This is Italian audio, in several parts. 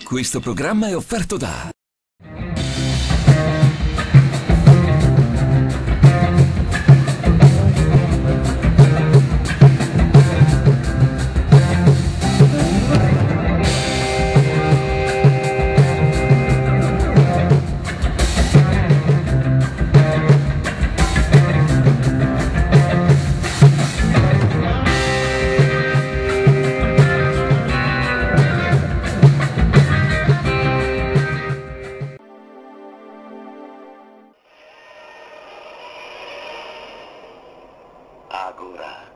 Questo programma è offerto da... Agora.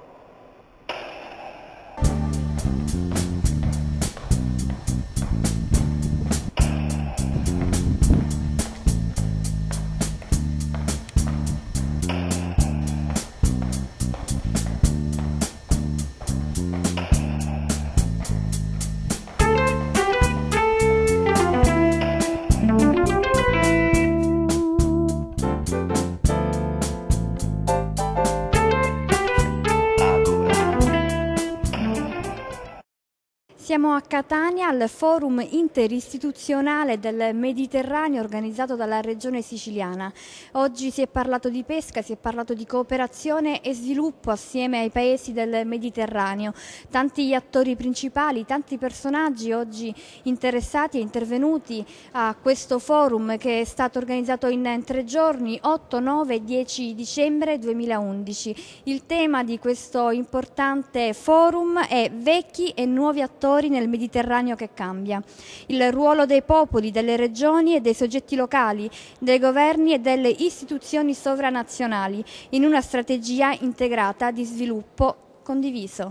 Siamo a Catania al Forum Interistituzionale del Mediterraneo organizzato dalla Regione Siciliana. Oggi si è parlato di pesca, si è parlato di cooperazione e sviluppo assieme ai paesi del Mediterraneo. Tanti gli attori principali, tanti personaggi oggi interessati e intervenuti a questo forum che è stato organizzato in 3 giorni, 8, 9 e 10 dicembre 2011. Il tema di questo importante forum è Vecchi e nuovi attori nel Mediterraneo che cambia. Il ruolo dei popoli, delle regioni e dei soggetti locali, dei governi e delle istituzioni sovranazionali in una strategia integrata di sviluppo condiviso.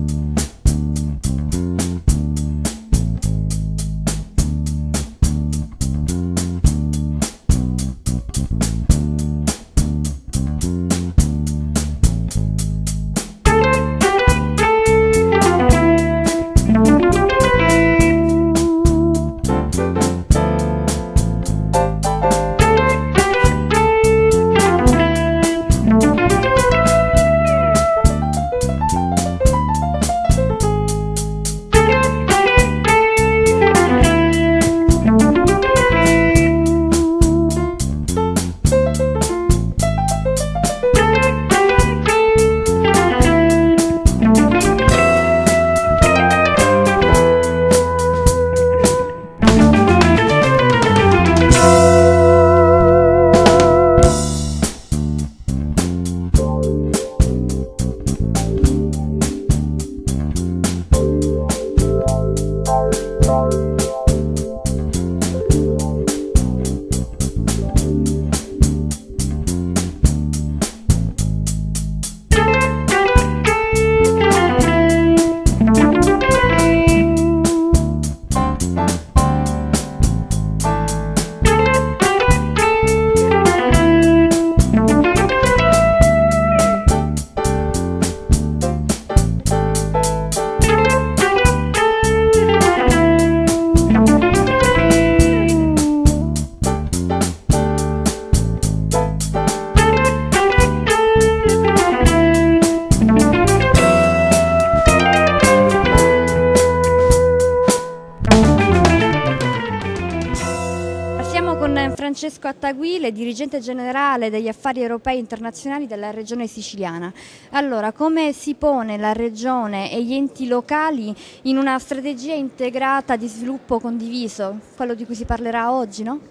Francesco Attaguile, dirigente generale degli affari europei internazionali della Regione Siciliana. Allora, come si pone la Regione e gli enti locali in una strategia integrata di sviluppo condiviso, quello di cui si parlerà oggi, no?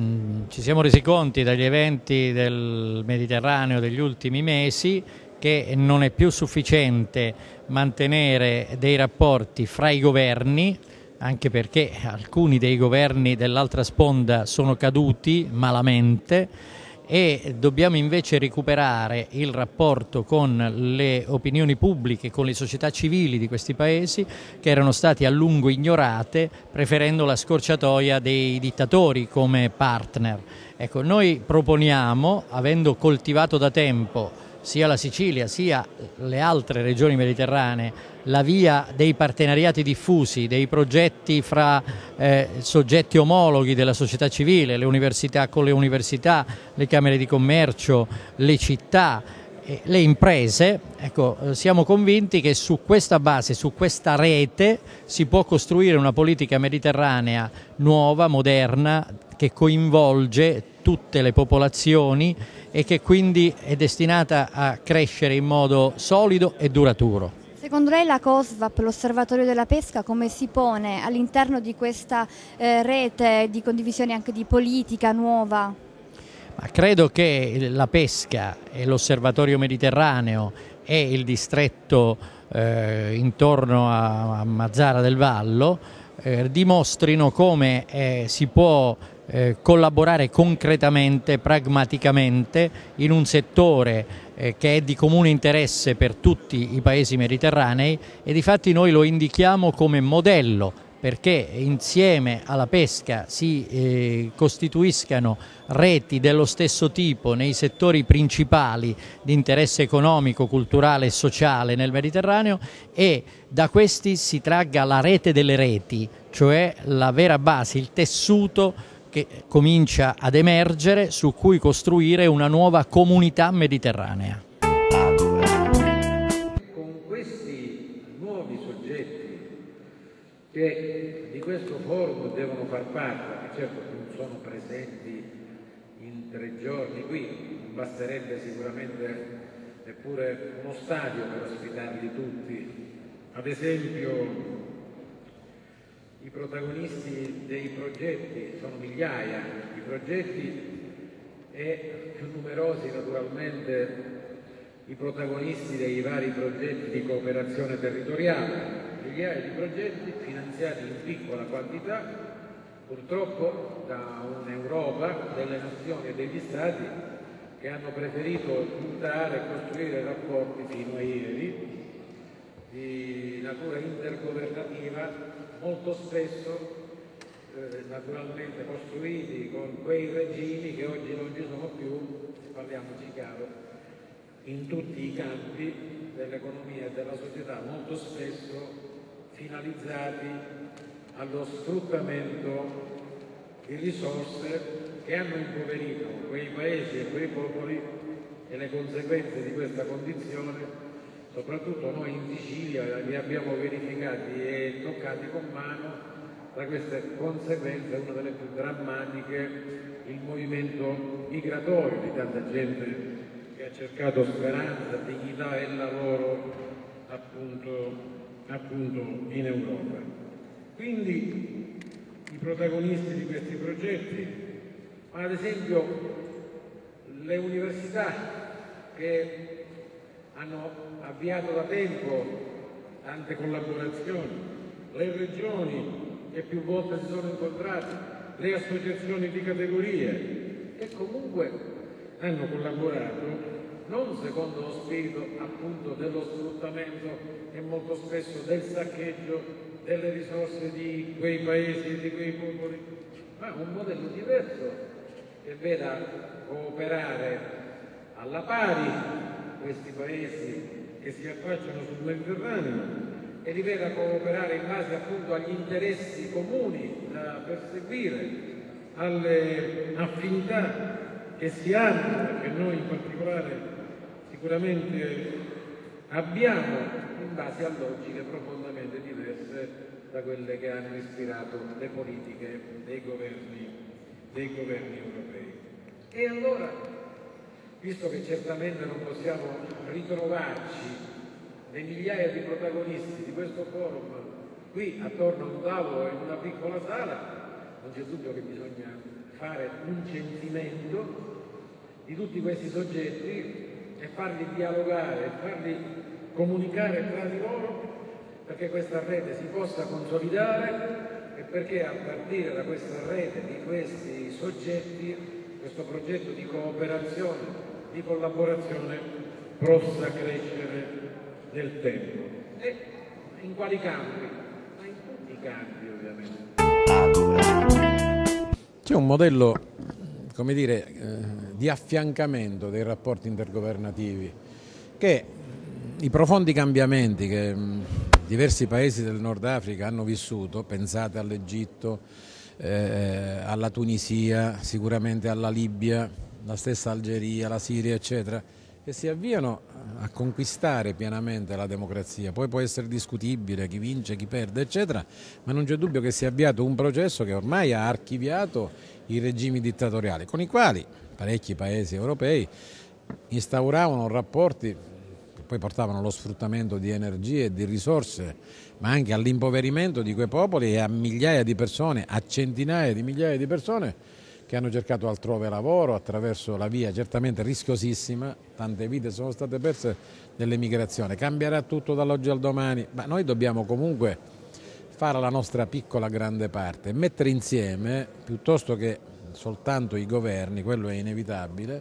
Ci siamo resi conto dagli eventi del Mediterraneo degli ultimi mesi che non è più sufficiente mantenere dei rapporti fra i governi, anche perché alcuni dei governi dell'altra sponda sono caduti malamente, e dobbiamo invece recuperare il rapporto con le opinioni pubbliche, con le società civili di questi paesi che erano stati a lungo ignorate, preferendo la scorciatoia dei dittatori come partner. Ecco, noi proponiamo, avendo coltivato da tempo sia la Sicilia sia le altre regioni mediterranee, la via dei partenariati diffusi, dei progetti fra soggetti omologhi della società civile, le università con le università, le camere di commercio, le città le imprese. Ecco, siamo convinti che su questa base, su questa rete, si può costruire una politica mediterranea nuova, moderna, che coinvolge tutte le popolazioni e che quindi è destinata a crescere in modo solido e duraturo. Secondo lei la COSVAP, l'Osservatorio della Pesca, come si pone all'interno di questa rete di condivisione anche di politica nuova? Ma credo che la pesca e l'Osservatorio Mediterraneo e il distretto intorno a Mazara del Vallo dimostrino come si può collaborare concretamente, pragmaticamente in un settore che è di comune interesse per tutti i paesi mediterranei, e difatti noi lo indichiamo come modello perché insieme alla pesca si costituiscano reti dello stesso tipo nei settori principali di interesse economico, culturale e sociale nel Mediterraneo, e da questi si tragga la rete delle reti, cioè la vera base, il tessuto che comincia ad emergere su cui costruire una nuova comunità mediterranea. Con questi nuovi soggetti che di questo forum devono far parte, che certo non sono presenti in 3 giorni qui, non basterebbe sicuramente neppure uno stadio per ospitarli tutti. Ad esempio, i protagonisti dei progetti sono migliaia, i progetti e più numerosi naturalmente i protagonisti dei vari progetti di cooperazione territoriale, migliaia di progetti finanziati in piccola quantità, purtroppo da un'Europa delle nazioni e degli Stati che hanno preferito puntare e costruire rapporti fino a ieri di natura intergovernativa, molto spesso naturalmente costruiti con quei regimi che oggi non ci sono più, parliamoci chiaro, in tutti i campi dell'economia e della società, molto spesso finalizzati allo sfruttamento di risorse che hanno impoverito quei paesi e quei popoli, e le conseguenze di questa condizione soprattutto noi in Sicilia li abbiamo verificati e toccati con mano. Tra queste conseguenze, una delle più drammatiche, il movimento migratorio di tanta gente che ha cercato speranza, dignità e lavoro appunto in Europa. Quindi i protagonisti di questi progetti, ad esempio le università che hanno avviato da tempo tante collaborazioni, le regioni che più volte si sono incontrate, le associazioni di categorie che comunque hanno collaborato non secondo lo spirito appunto dello sfruttamento e molto spesso del saccheggio delle risorse di quei paesi e di quei popoli, ma un modello diverso che veda cooperare alla pari questi paesi che si affacciano sul Mediterraneo e li veda cooperare in base appunto agli interessi comuni da perseguire, alle affinità che si hanno, che noi in particolare sicuramente abbiamo, in base a logiche profondamente diverse da quelle che hanno ispirato le politiche dei governi europei. E allora, visto che certamente non possiamo ritrovarci le migliaia di protagonisti di questo forum qui attorno a un tavolo in una piccola sala, non c'è dubbio che bisogna fare un censimento di tutti questi soggetti e farli dialogare, e farli comunicare tra di loro, perché questa rete si possa consolidare e perché a partire da questa rete di questi soggetti questo progetto di cooperazione, di collaborazione possa crescere nel tempo. E in quali campi? Ma in tutti i campi ovviamente. C'è un modello, come dire, di affiancamento dei rapporti intergovernativi che i profondi cambiamenti che diversi paesi del Nord Africa hanno vissuto, pensate all'Egitto, alla Tunisia, sicuramente alla Libia, la stessa Algeria, la Siria, eccetera, che si avviano a conquistare pienamente la democrazia. Poi può essere discutibile chi vince, chi perde, eccetera, ma non c'è dubbio che si è avviato un processo che ormai ha archiviato i regimi dittatoriali, con i quali parecchi paesi europei instauravano rapporti che poi portavano allo sfruttamento di energie e di risorse, ma anche all'impoverimento di quei popoli e a migliaia di persone, a centinaia di migliaia di persone che hanno cercato altrove lavoro attraverso la via certamente rischiosissima, tante vite sono state perse nell'emigrazione. Cambierà tutto dall'oggi al domani, ma noi dobbiamo comunque fare la nostra piccola grande parte e mettere insieme, piuttosto che soltanto i governi, quello è inevitabile,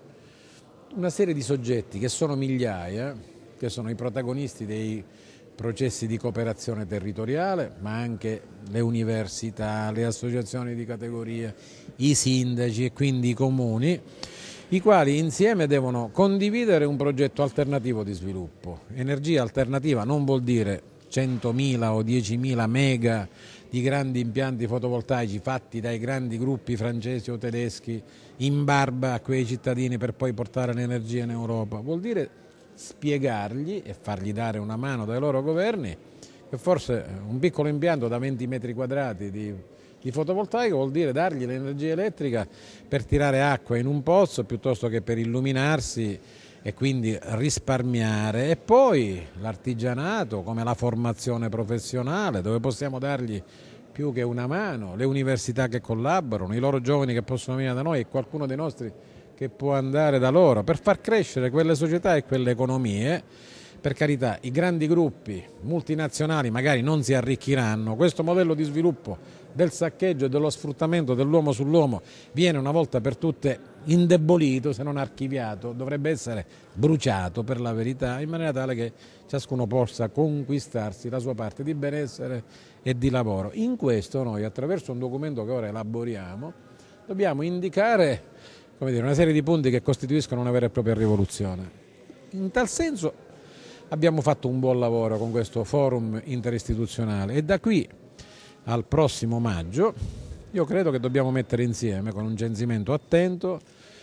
una serie di soggetti che sono migliaia, che sono i protagonisti dei processi di cooperazione territoriale, ma anche le università, le associazioni di categoria, i sindaci e quindi i comuni, i quali insieme devono condividere un progetto alternativo di sviluppo. Energia alternativa non vuol dire 100.000 o 10.000 mega di grandi impianti fotovoltaici fatti dai grandi gruppi francesi o tedeschi in barba a quei cittadini per poi portare l'energia in Europa. Vuol dire spiegargli e fargli dare una mano dai loro governi che forse un piccolo impianto da 20 metri quadrati di fotovoltaico vuol dire dargli l'energia elettrica per tirare acqua in un pozzo piuttosto che per illuminarsi e quindi risparmiare, e poi l'artigianato come la formazione professionale dove possiamo dargli più che una mano, le università che collaborano, i loro giovani che possono venire da noi e qualcuno dei nostri che può andare da loro per far crescere quelle società e quelle economie. Per carità, i grandi gruppi multinazionali magari non si arricchiranno, questo modello di sviluppo del saccheggio e dello sfruttamento dell'uomo sull'uomo viene una volta per tutte indebolito, se non archiviato, dovrebbe essere bruciato per la verità, in maniera tale che ciascuno possa conquistarsi la sua parte di benessere e di lavoro. In questo noi, attraverso un documento che ora elaboriamo, dobbiamo indicare una serie di punti che costituiscono una vera e propria rivoluzione. In tal senso abbiamo fatto un buon lavoro con questo forum interistituzionale e da qui al prossimo maggio io credo che dobbiamo mettere insieme con un censimento attento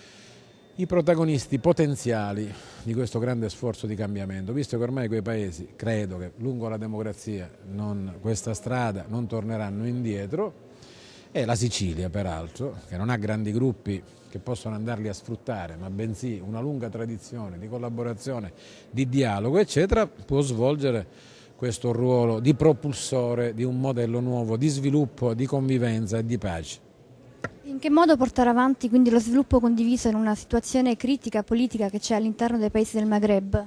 i protagonisti potenziali di questo grande sforzo di cambiamento, visto che ormai quei paesi, credo che lungo la democrazia questa strada non torneranno indietro, e la Sicilia peraltro, che non ha grandi gruppi che possono andarli a sfruttare, ma bensì una lunga tradizione di collaborazione, di dialogo, eccetera, può svolgere questo ruolo di propulsore di un modello nuovo di sviluppo, di convivenza e di pace. In che modo portare avanti quindi lo sviluppo condiviso in una situazione critica politica che c'è all'interno dei paesi del Maghreb?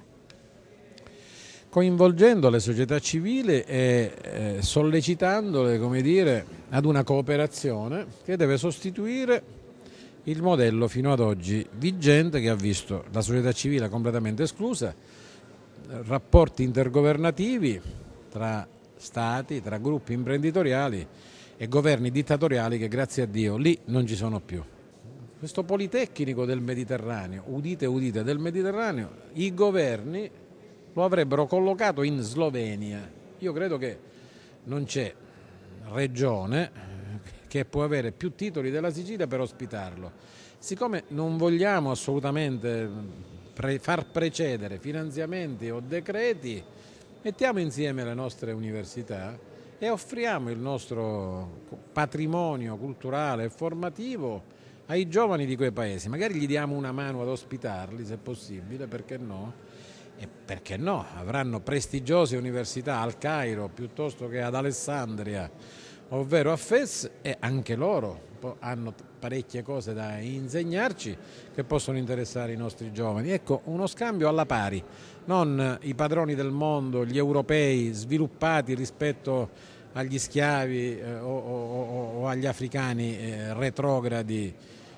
Coinvolgendo le società civili e sollecitandole, ad una cooperazione che deve sostituire il modello fino ad oggi vigente, che ha visto la società civile completamente esclusa, rapporti intergovernativi tra stati, tra gruppi imprenditoriali e governi dittatoriali che grazie a Dio lì non ci sono più. Questo Politecnico del Mediterraneo, udite udite, del Mediterraneo, i governi lo avrebbero collocato in Slovenia. Io credo che non c'è regione che può avere più titoli della Sicilia per ospitarlo. Siccome non vogliamo assolutamente far precedere finanziamenti o decreti, mettiamo insieme le nostre università e offriamo il nostro patrimonio culturale e formativo ai giovani di quei paesi. Magari gli diamo una mano ad ospitarli, se possibile, perché no? E perché no? Avranno prestigiose università al Cairo piuttosto che ad Alessandria, ovvero a Fez, e anche loro hanno parecchie cose da insegnarci che possono interessare i nostri giovani. Ecco, uno scambio alla pari, non i padroni del mondo, gli europei sviluppati rispetto agli schiavi o agli africani retrogradi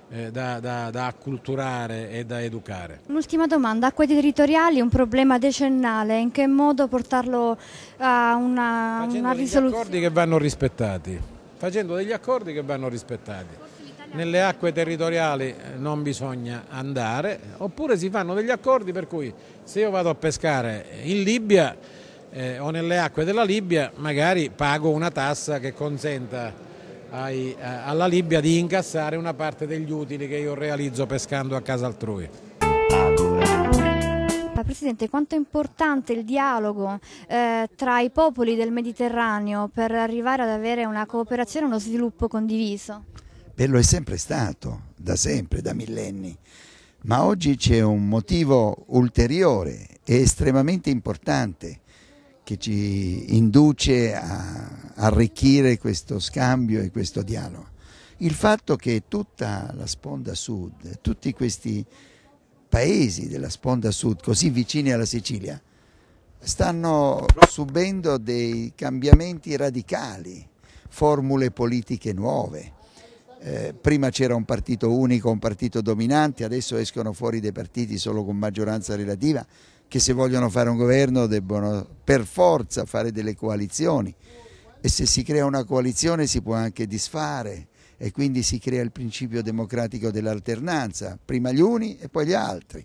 da acculturare e da educare. Un'ultima domanda, acque territoriali è un problema decennale, in che modo portarlo a una risoluzione? Accordi che vanno rispettati, facendo degli accordi che vanno rispettati. Nelle acque territoriali non bisogna andare, oppure si fanno degli accordi per cui se io vado a pescare in Libia o nelle acque della Libia magari pago una tassa che consenta alla Libia di incassare una parte degli utili che io realizzo pescando a casa altrui. Presidente, quanto è importante il dialogo tra i popoli del Mediterraneo per arrivare ad avere una cooperazione e uno sviluppo condiviso? Lo è sempre stato, da sempre, da millenni, ma oggi c'è un motivo ulteriore e estremamente importante che ci induce a arricchire questo scambio e questo dialogo. Il fatto che tutta la sponda sud, tutti questi paesi della sponda sud così vicini alla Sicilia stanno subendo dei cambiamenti radicali, formule politiche nuove. Prima c'era un partito unico, un partito dominante, adesso escono fuori dei partiti solo con maggioranza relativa che se vogliono fare un governo debbono per forza fare delle coalizioni e se si crea una coalizione si può anche disfare e quindi si crea il principio democratico dell'alternanza, prima gli uni e poi gli altri.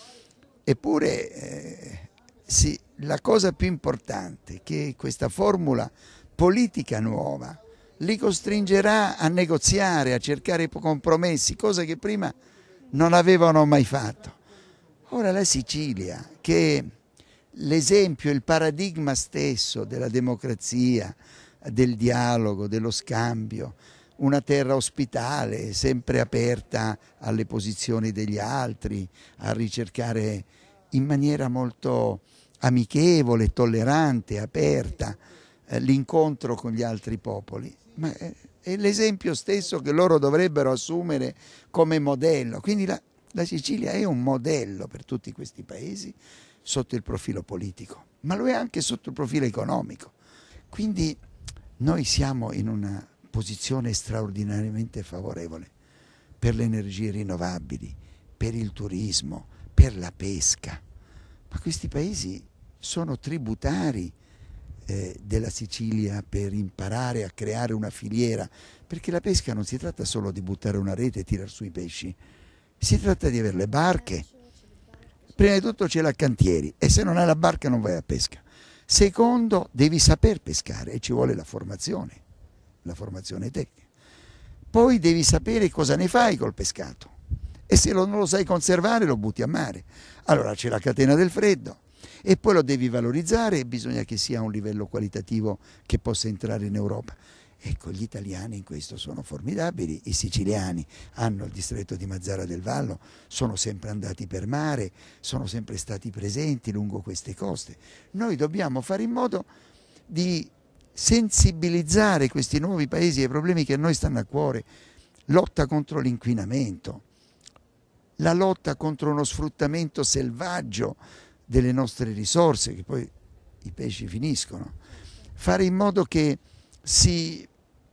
Eppure la cosa più importante è che questa formula politica nuova li costringerà a negoziare, a cercare compromessi, cosa che prima non avevano mai fatto. Ora la Sicilia, che è l'esempio, il paradigma stesso della democrazia, del dialogo, dello scambio, una terra ospitale, sempre aperta alle posizioni degli altri, a ricercare in maniera molto amichevole, tollerante, aperta l'incontro con gli altri popoli. Ma è l'esempio stesso che loro dovrebbero assumere come modello. Quindi la Sicilia è un modello per tutti questi paesi sotto il profilo politico, ma lo è anche sotto il profilo economico. Quindi noi siamo in una posizione straordinariamente favorevole per le energie rinnovabili, per il turismo, per la pesca. Ma questi paesi sono tributari della Sicilia per imparare a creare una filiera, perché la pesca non si tratta solo di buttare una rete e tirar su i pesci, si tratta di avere le barche. Prima di tutto c'è la cantieri e se non hai la barca non vai a pesca. Secondo, devi saper pescare e ci vuole la formazione tecnica. Poi devi sapere cosa ne fai col pescato e se non lo sai conservare lo butti a mare. Allora c'è la catena del freddo e poi lo devi valorizzare e bisogna che sia a un livello qualitativo che possa entrare in Europa. Ecco, gli italiani in questo sono formidabili, i siciliani hanno il distretto di Mazara del Vallo, sono sempre andati per mare, sono sempre stati presenti lungo queste coste. Noi dobbiamo fare in modo di sensibilizzare questi nuovi paesi ai problemi che a noi stanno a cuore, lotta contro l'inquinamento, la lotta contro uno sfruttamento selvaggio delle nostre risorse, che poi i pesci finiscono, fare in modo che si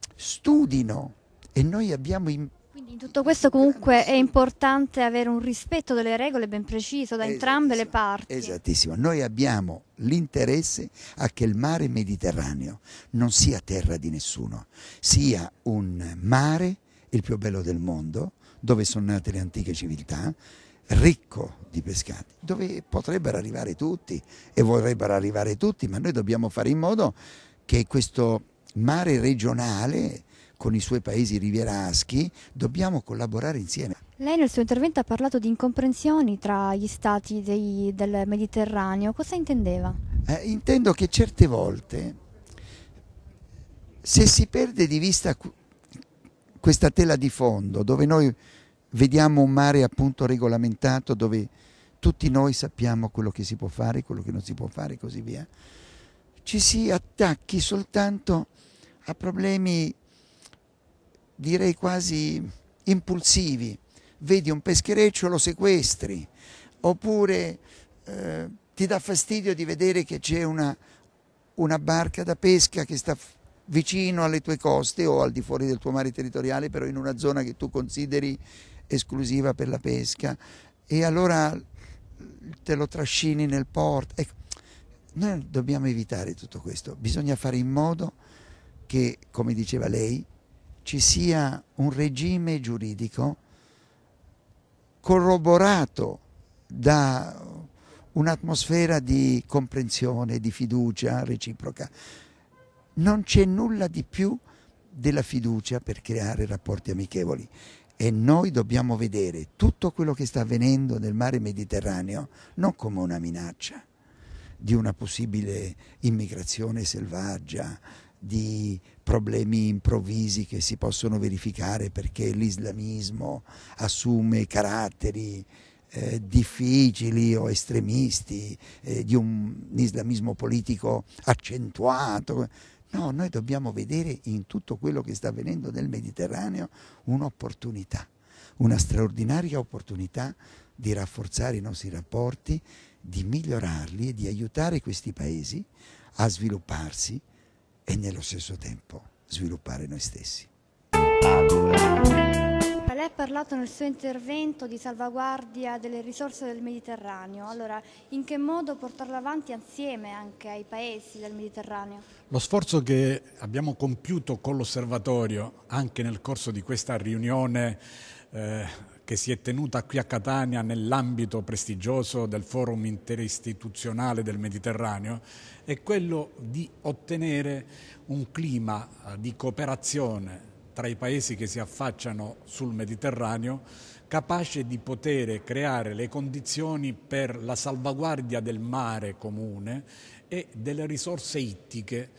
studino e noi abbiamo Quindi in tutto questo comunque è importante avere un rispetto delle regole ben preciso da entrambe le parti. Esattissimo, noi abbiamo l'interesse a che il mare Mediterraneo non sia terra di nessuno, sia un mare, il più bello del mondo, dove sono nate le antiche civiltà, ricco di pescati, dove potrebbero arrivare tutti e vorrebbero arrivare tutti, ma noi dobbiamo fare in modo che questo mare regionale con i suoi paesi rivieraschi dobbiamo collaborare insieme. Lei nel suo intervento ha parlato di incomprensioni tra gli stati del Mediterraneo, cosa intendeva? Intendo che certe volte se si perde di vista questa tela di fondo dove noi vediamo un mare appunto regolamentato, dove tutti noi sappiamo quello che si può fare, quello che non si può fare e così via, ci si attacchi soltanto a problemi direi quasi impulsivi, vedi un peschereccio lo sequestri, oppure ti dà fastidio di vedere che c'è una barca da pesca che sta vicino alle tue coste o al di fuori del tuo mare territoriale, però in una zona che tu consideri esclusiva per la pesca, e allora te lo trascini nel porto. Ecco, noi dobbiamo evitare tutto questo, bisogna fare in modo che, come diceva lei, ci sia un regime giuridico corroborato da un'atmosfera di comprensione, di fiducia reciproca. Non c'è nulla di più della fiducia per creare rapporti amichevoli E noi dobbiamo vedere tutto quello che sta avvenendo nel mare Mediterraneo non come una minaccia di una possibile immigrazione selvaggia, di problemi improvvisi che si possono verificare perché l'islamismo assume caratteri difficili o estremisti, di un islamismo politico accentuato. No, noi dobbiamo vedere in tutto quello che sta avvenendo nel Mediterraneo un'opportunità, una straordinaria opportunità di rafforzare i nostri rapporti, di migliorarli e di aiutare questi paesi a svilupparsi e nello stesso tempo sviluppare noi stessi. Lei ha parlato nel suo intervento di salvaguardia delle risorse del Mediterraneo. Allora, in che modo portarlo avanti assieme anche ai paesi del Mediterraneo? Lo sforzo che abbiamo compiuto con l'Osservatorio anche nel corso di questa riunione che si è tenuta qui a Catania nell'ambito prestigioso del Forum Interistituzionale del Mediterraneo è quello di ottenere un clima di cooperazione tra i paesi che si affacciano sul Mediterraneo, capace di poter creare le condizioni per la salvaguardia del mare comune e delle risorse ittiche.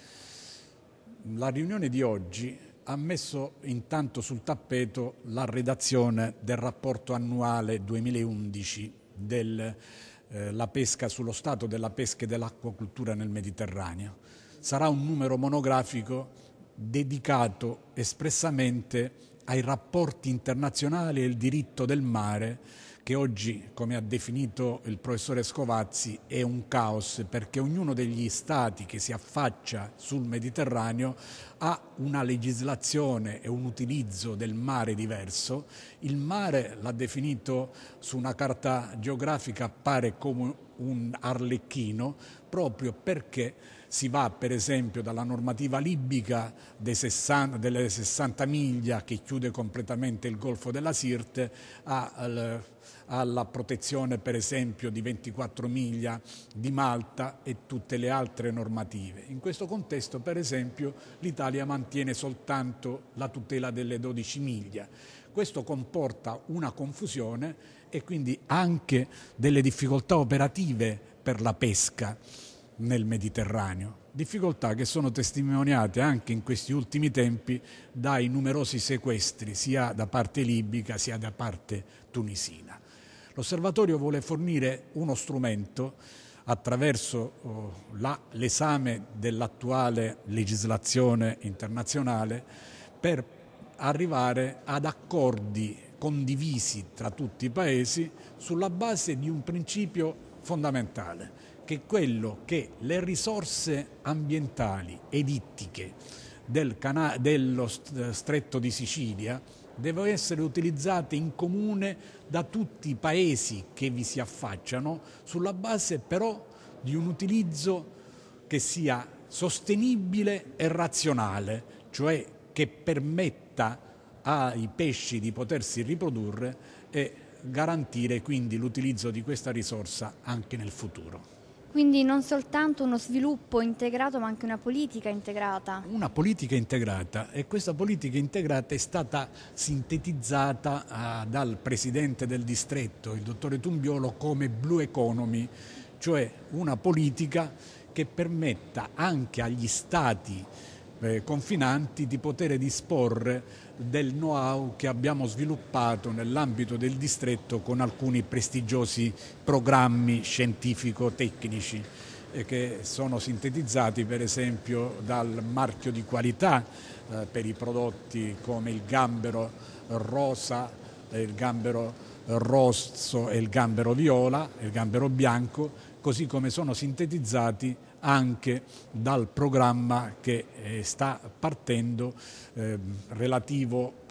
La riunione di oggi ha messo intanto sul tappeto la redazione del rapporto annuale 2011 della pesca, sullo stato della pesca e dell'acquacoltura nel Mediterraneo. Sarà un numero monografico dedicato espressamente ai rapporti internazionali e il diritto del mare, che oggi, come ha definito il professore Scovazzi, è un caos, perché ognuno degli stati che si affaccia sul Mediterraneo ha una legislazione e un utilizzo del mare diverso. Il mare, l'ha definito su una carta geografica, appare come un arlecchino, proprio perché si va per esempio dalla normativa libica delle 60 miglia che chiude completamente il Golfo della Sirte alla protezione per esempio di 24 miglia di Malta e tutte le altre normative. In questo contesto per esempio l'Italia mantiene soltanto la tutela delle 12 miglia. Questo comporta una confusione e quindi anche delle difficoltà operative per la pesca nel Mediterraneo, difficoltà che sono testimoniate anche in questi ultimi tempi dai numerosi sequestri sia da parte libica sia da parte tunisina. L'Osservatorio vuole fornire uno strumento attraverso l'esame dell'attuale legislazione internazionale per arrivare ad accordi condivisi tra tutti i paesi sulla base di un principio fondamentale, che è quello che le risorse ambientali ed ittiche dello Stretto di Sicilia devono essere utilizzate in comune da tutti i paesi che vi si affacciano, sulla base però di un utilizzo che sia sostenibile e razionale, cioè che permetta ai pesci di potersi riprodurre e garantire quindi l'utilizzo di questa risorsa anche nel futuro. Quindi non soltanto uno sviluppo integrato ma anche una politica integrata. Una politica integrata, e questa politica integrata è stata sintetizzata dal presidente del distretto, il dottore Tumbiolo, come Blue Economy, cioè una politica che permetta anche agli stati confinanti di poter disporre del know-how che abbiamo sviluppato nell'ambito del distretto con alcuni prestigiosi programmi scientifico-tecnici che sono sintetizzati per esempio dal marchio di qualità per i prodotti come il gambero rosa, il gambero rosso e il gambero viola, il gambero bianco, così come sono sintetizzati anche dal programma che sta partendo relativo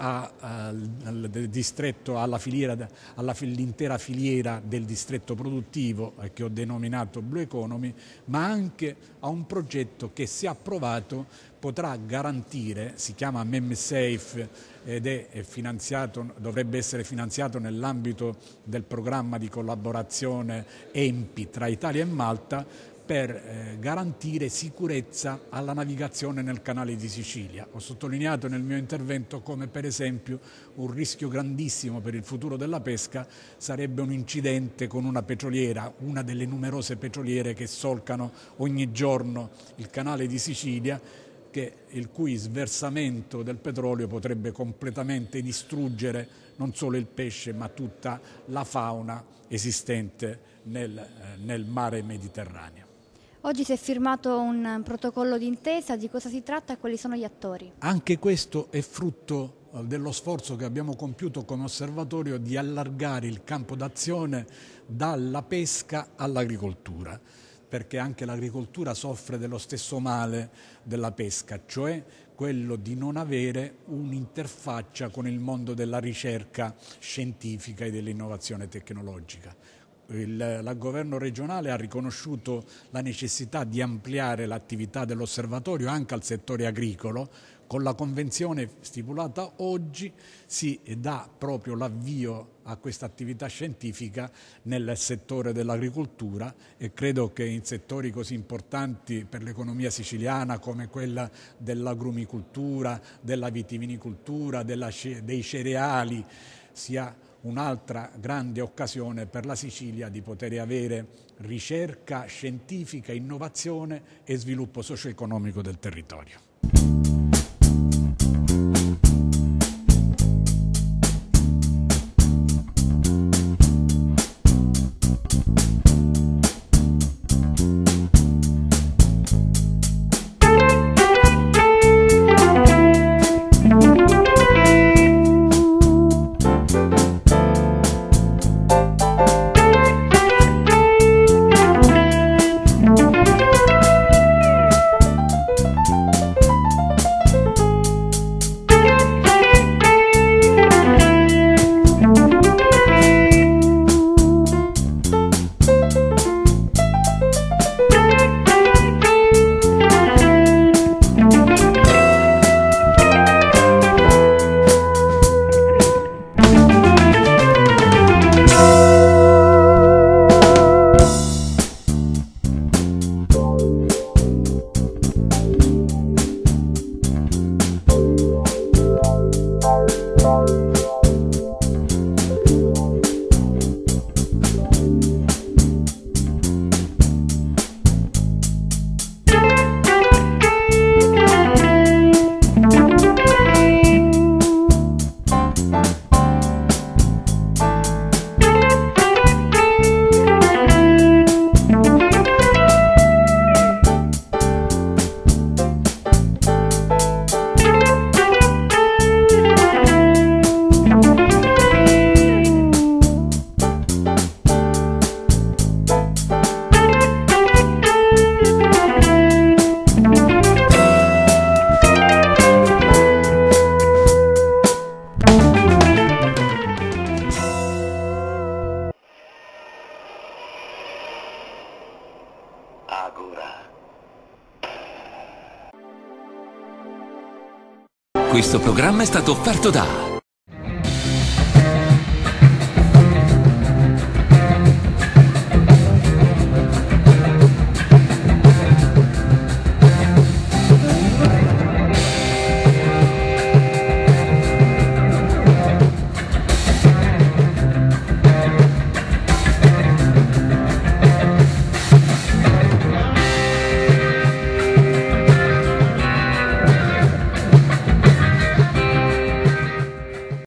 al distretto, all'intera filiera del distretto produttivo che ho denominato Blue Economy, ma anche a un progetto che, se approvato, potrà garantire, si chiama MemSafe ed è finanziato, dovrebbe essere finanziato nell'ambito del programma di collaborazione EMPI tra Italia e Malta, per garantire sicurezza alla navigazione nel canale di Sicilia. Ho sottolineato nel mio intervento come per esempio un rischio grandissimo per il futuro della pesca sarebbe un incidente con una petroliera, una delle numerose petroliere che solcano ogni giorno il canale di Sicilia, il cui sversamento del petrolio potrebbe completamente distruggere non solo il pesce ma tutta la fauna esistente nel mare Mediterraneo. Oggi si è firmato un protocollo d'intesa, di cosa si tratta e quali sono gli attori? Anche questo è frutto dello sforzo che abbiamo compiuto come osservatorio di allargare il campo d'azione dalla pesca all'agricoltura, perché anche l'agricoltura soffre dello stesso male della pesca, cioè quello di non avere un'interfaccia con il mondo della ricerca scientifica e dell'innovazione tecnologica. Il governo regionale ha riconosciuto la necessità di ampliare l'attività dell'osservatorio anche al settore agricolo. Con la convenzione stipulata oggi si dà proprio l'avvio a questa attività scientifica nel settore dell'agricoltura e credo che in settori così importanti per l'economia siciliana come quella dell'agrumicoltura, della vitivinicoltura, dei cereali sia un'altra grande occasione per la Sicilia di poter avere ricerca scientifica, innovazione e sviluppo socio-economico del territorio. Questo programma è stato offerto da